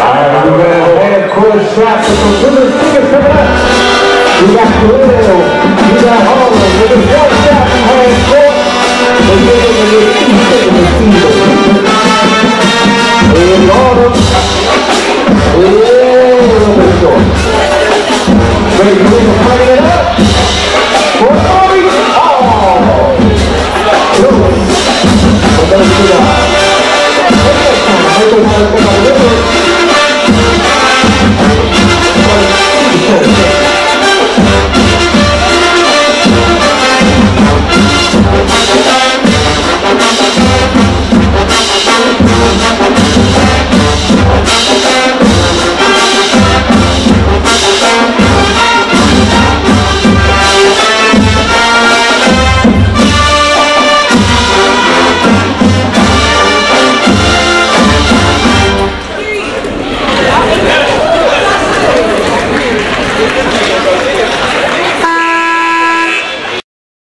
We got a half-court shot for some good singers coming up. We got Khalil, we got Harlan with a short shot from half-court. But we're going to get in the field. Here's Autumn. A little bit short. Great move for putting it up. For Bobby. Oh! Good. But that's good.